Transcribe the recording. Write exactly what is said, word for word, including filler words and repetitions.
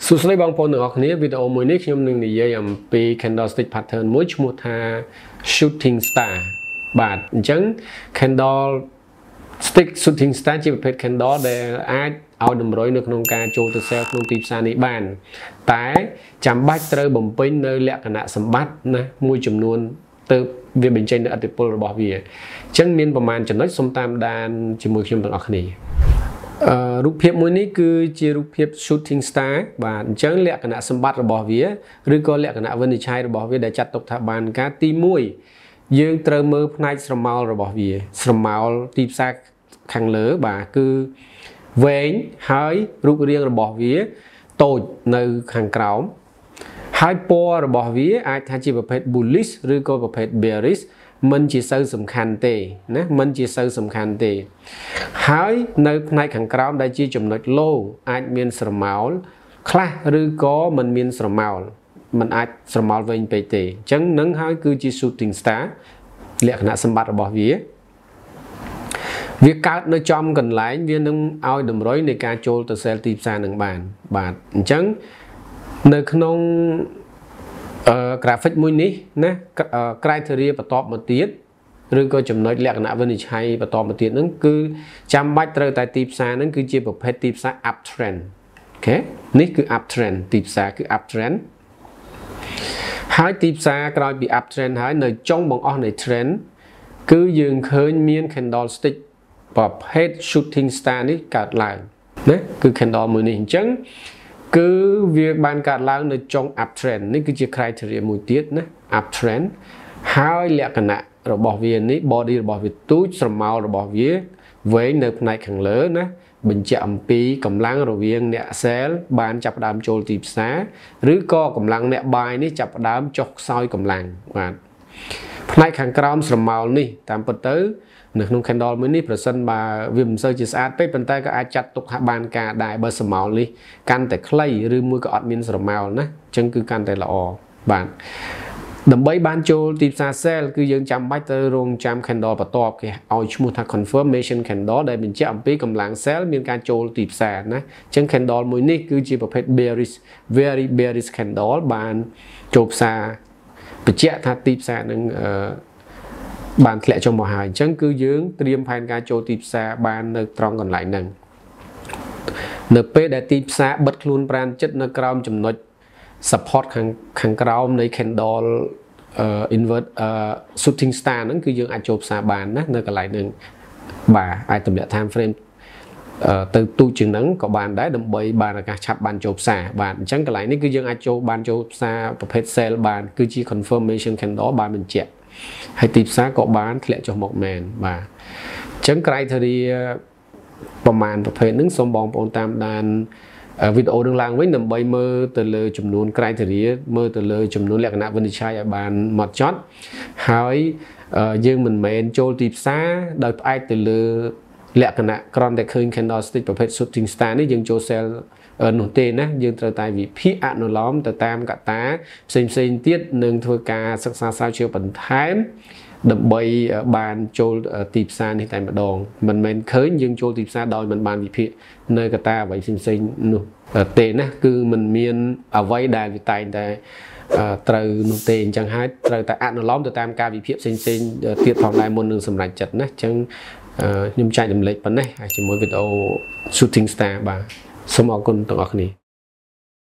สุดท้ายบางคนออกนี้วิดีโอมือนี้ខ្ញុំនឹងនិយាយអំពី candlestick pattern មួយឈ្មោះថា shooting star បាទអញ្ចឹង candlestick shooting star ជាប្រភេទ candle ដែលអាចឲ្យតម្រុយនៅក្នុងការចូលទៅ sell ក្នុងទីផ្សារនេះបានតែចាំបាច់ត្រូវបំពេញនៅលក្ខណៈសម្បត្តិណាមួយចំនួនទៅវាបញ្ចេញនៅឥទ្ធិពលរបស់វាអញ្ចឹងមានប្រមាណចំណុចសូមតាមដានជាមួយខ្ញុំទាំងអស់គ្នារូបភាពមួយនេះគឺជារូបភាព shooting star បាទអញ្ចឹងលក្ខណៈសម្បត្តិរបស់វាឬក៏លក្ខណៈវិនិច្ឆ័យរបស់វាដែលចាត់ទុកថាបានការទីមួយយើងត្រូវមើលផ្នែកស្រមោលរបស់វាស្រមោលទីផ្សារខាងលើបាទគឺវែងហើយរូបរាងរបស់វាតូចនៅខាងក្រោមហើយពណ៌របស់វាអាចថាជាប្រភេទ bullish ឬក៏ប្រភេទ bearish មិនជាសូវសំខាន់ទេណាមិនជាសូវសំខាន់ទេហើយនៅផ្នែកខាងក្រោមដែលជាចំណុច low អាចមានស្រមោលខ្លះឬក៏មិនមានស្រមោលมันអាចស្រមោលវិញពេកទេអញ្ចឹងនឹងហើយគឺជា shooting star លក្ខណៈសម្បត្តិរបស់វាវាកើតនៅចំកន្លែងវានឹងឲ្យតម្រុយនៃការចូលទៅ sell ទីផ្សារនឹងបានបាទអញ្ចឹងនៅក្នុងអឺ graphic មួយនេះណា criteria បន្តមកទៀតឬក៏ចំណុចលក្ខណៈវិនិច្ឆ័យបន្តមកទៀតហ្នឹងគឺចាំបាច់ត្រូវតែទីផ្សារហ្នឹងគឺជាប្រភេទទីផ្សារ uptrend អូខេនេះគឺ uptrend ទីផ្សារគឺ uptrend ហើយទីផ្សារក្រោយពី uptrend ហើយនៅចុងបង្អស់នៃ trend គឺយើងឃើញមាន candlestick ប្រភេទ shooting star នេះកើតឡើងណាគឺ candle មួយនេះអញ្ចឹងគឺវាបានកើតឡើងនៅចុង uptrend នេះគឺជា criteria មួយទៀតណា uptrend ហើយលក្ខណៈរបស់វានេះ body របស់វាទូចស្រមោលរបស់វាវែងនៅផ្នែកខាងលើណាបញ្ជាក់អំពីកម្លាំងរវាងអ្នក sell បានចាប់ផ្ដើមចូលទីផ្សារឬក៏កម្លាំងអ្នក buy នេះចាប់ផ្ដើមចុះខ្សោយកម្លាំងបាទផ្នែកខាងក្រោមស្រមោលនេះតាមពិតទៅនៅក្នុង candle មួយនេះប្រសិនបើវាមិនសូវជាស្អាតពេកប៉ុន្តែក៏អាចចាត់ទុកថាបានការដែរបើស្រមោលនេះកាន់តែខ្លីឬមួយក៏អត់មានស្រមោលណាអញ្ចឹងគឺកាន់តែល្អបាទដើម្បីបានចូលទីផ្សារ sell គឺយើងចាំបាច់ត្រូវរងចាំ candle បន្ទាប់គេឲ្យឈ្មោះថា confirmation candle ដែលបញ្ជាក់អំពីកម្លាំង sell មានការចូលទីផ្សារណាអញ្ចឹង candle មួយនេះគឺជាប្រភេទ bearish very bearish candle បានចូលផ្សារបញ្ជាក់ថាទីផ្សារនឹងអឺបានធ្លាក់ចុះមកហើយអញ្ចឹងគឺយើងត្រៀមផែនការចូលទីផ្សារបាននៅត្រង់កន្លែងហ្នឹងនៅពេលដែលទីផ្សារបិទខ្លួនប្រាណចិត្តនៅក្រោមចំណុច support ខាងខាងក្រោមនៃ candle invert shooting star ហ្នឹងគឺយើងអាចចូលផ្សារបានណានៅកន្លែងហ្នឹងបាទអាចទម្លាក់ time frame ទៅទូជាងហ្នឹងក៏បានដែរដើម្បីបានឱកាសឆាប់បានចូលផ្សារបាទអញ្ចឹងកន្លែងនេះគឺយើងអាចចូលបានចូលផ្សារប្រភេទ sell បានគឺជា confirmation candle បានបញ្ជាក់ហើយទីផ្សារក៏បានធ្លាក់ចុះមកមែនបាទអញ្ចឹង criteria ប្រមាណប្រភេទហ្នឹងសូមបងប្អូនតាមដានវីដេអូនឹងឡើងវិញដើម្បីមើលទៅលើចំនួន criteria មើលទៅលើចំនួនលក្ខណៈវិនិច្ឆ័យឲ្យបានម៉ត់ចត់ហើយយើងមិនមែនចូលទីផ្សារដោយផ្អែកទៅលើលក្ខណៈគ្រាន់តែឃើញ candlestick ប្រភេទ shooting star នេះយើងចូល sell នោះទេណាយើងត្រូវតែវិភាគអនុលោមទៅតាមកត្តាផ្សេងផ្សេងទៀតនឹងធ្វើការសិក្សាស្រាវជ្រាវបន្ថែមដើម្បីបានចូលទីផ្សារនេះតែម្ដងមិនមែនឃើញយើងចូលទីផ្សារដោយមិនបានវិភាគនៅកត្តាអ្វីផ្សេងផ្សេងនោះទេណាគឺมันមានអ្វីដែលវាតែងតែត្រូវនោះទេអញ្ចឹងហើយត្រូវតែអនុលោមទៅតាមការវិភាគផ្សេងផ្សេងទៀតផងដែរមុននឹងសម្រេចចិត្តណាអញ្ចឹងខ្ញុំចែករំលែកប៉ុណ្ណេះជាមួយវីដេអូ shooting star បាទសូមអរគុណទាំងអស់គ្នា